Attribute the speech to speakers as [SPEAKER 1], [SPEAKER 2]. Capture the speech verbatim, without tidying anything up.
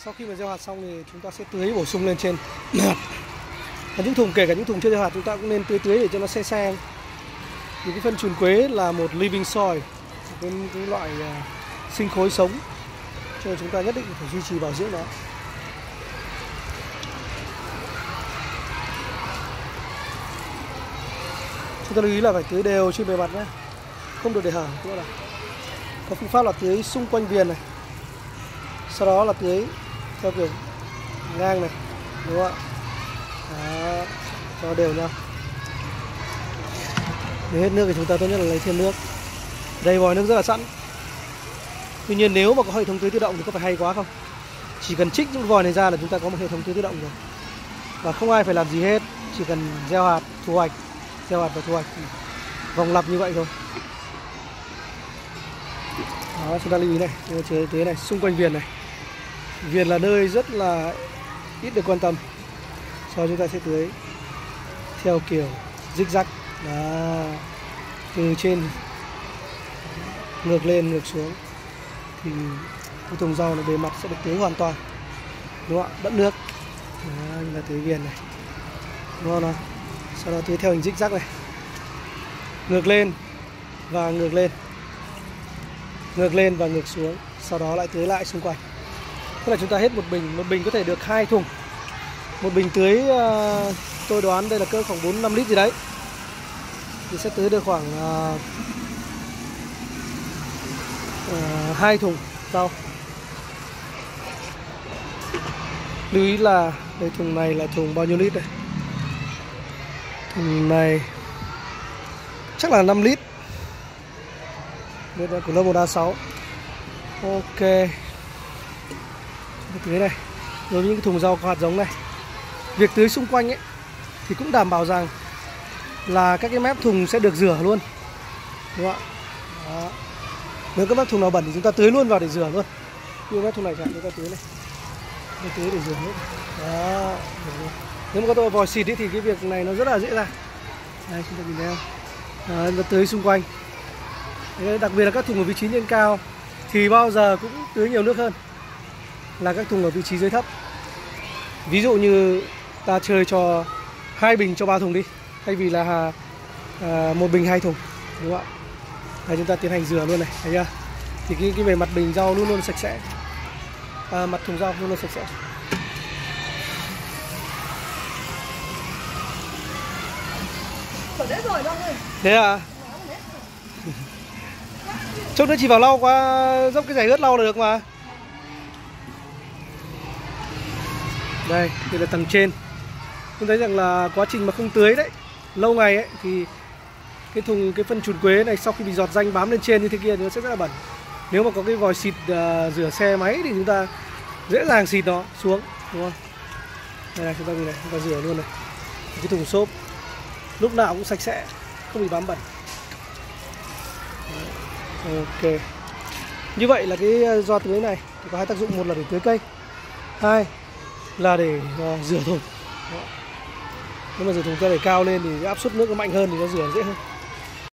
[SPEAKER 1] Sau khi mà gieo hạt xong thì chúng ta sẽ tưới bổ sung lên trên hạt. Và những thùng, kể cả những thùng chưa gieo hạt, chúng ta cũng nên tưới tưới để cho nó se se. Vì cái phân chuồn quế là một living soil, cái, cái loại uh, sinh khối sống, cho nên chúng ta nhất định phải duy trì bảo dưỡng nó. Chúng ta lưu ý là phải tưới đều trên bề mặt nhé, không được để hở. Có phương pháp là tưới xung quanh viền này, sau đó là tưới theo kiểu ngang này, đúng không ạ? Đó, cho đều nhau. Nếu hết nước thì chúng ta tốt nhất là lấy thêm nước. Đây vòi nước rất là sẵn. Tuy nhiên nếu mà có hệ thống tưới tự động thì có phải hay quá không? Chỉ cần trích những vòi này ra là chúng ta có một hệ thống tưới tự động rồi. Và không ai phải làm gì hết, chỉ cần gieo hạt, thu hoạch, gieo hạt và thu hoạch, vòng lặp như vậy thôi. Đó, chúng ta lưu ý này, tưới tưới này, xung quanh viền này. Viền là nơi rất là ít được quan tâm. Sau đó chúng ta sẽ tưới theo kiểu zigzag. Đó, từ trên ngược lên ngược xuống thì cái thùng rau này bề mặt sẽ được tưới hoàn toàn, đúng không ạ? Đẫm nước. Đó, như là tưới viền này, đúng không nào? Sau đó tưới theo hình zigzag này, ngược lên và ngược lên, ngược lên và ngược xuống, sau đó lại tưới lại xung quanh. Tức là chúng ta hết một bình, một bình có thể được hai thùng. Một bình tưới uh, tôi đoán đây là cỡ khoảng bốn năm lít gì đấy, thì sẽ tưới được khoảng uh, uh, hai thùng rau. Lưu ý là đây, thùng này là thùng bao nhiêu lít đây? Thùng này chắc là năm lít. Đây là của lớp một A sáu. Ok. Tưới này. Đối với những cái thùng rau có hạt giống này, việc tưới xung quanh ấy thì cũng đảm bảo rằng là các cái mép thùng sẽ được rửa luôn, đúng không ạ? Đó. Nếu các mép thùng nào bẩn thì chúng ta tưới luôn vào để rửa luôn. Như mép thùng này chẳng, chúng ta tưới này, chúng ta tưới để rửa hết. Đó. Nếu mà có tôi vòi xịt ấy, thì cái việc này nó rất là dễ dàng. Đây, chúng ta nhìn thấy không? Đó, nó tưới xung quanh. Đấy, đặc biệt là các thùng ở vị trí trên cao thì bao giờ cũng tưới nhiều nước hơn là các thùng ở vị trí dưới thấp. Ví dụ như ta chơi cho hai bình cho ba thùng đi, thay vì là à, một bình hai thùng, đúng không ạ? Đây, chúng ta tiến hành rửa luôn này, thấy chưa? Thì cái, cái bề mặt bình rau luôn luôn sạch sẽ, à, mặt thùng rau luôn luôn sạch sẽ. Thế à? Chút nữa chỉ vào lau qua, dốc cái giày ướt lau là được mà. Đây, đây là tầng trên. Chúng thấy rằng là quá trình mà không tưới đấy, lâu ngày ấy, thì cái thùng, cái phân chuồn quế này sau khi bị giọt ranh bám lên trên như thế kia thì nó sẽ rất là bẩn. Nếu mà có cái vòi xịt uh, rửa xe máy thì chúng ta dễ dàng xịt nó xuống, đúng không? Đây này, chúng ta nhìn này, chúng ta rửa luôn này. Cái thùng xốp lúc nào cũng sạch sẽ, không bị bám bẩn. Ok. Như vậy là cái giò tưới này có hai tác dụng, một là để tưới cây, hai là để uh, rửa thùng. Nếu mà rửa thùng ra để cao lên thì áp suất nước nó mạnh hơn thì nó rửa dễ hơn.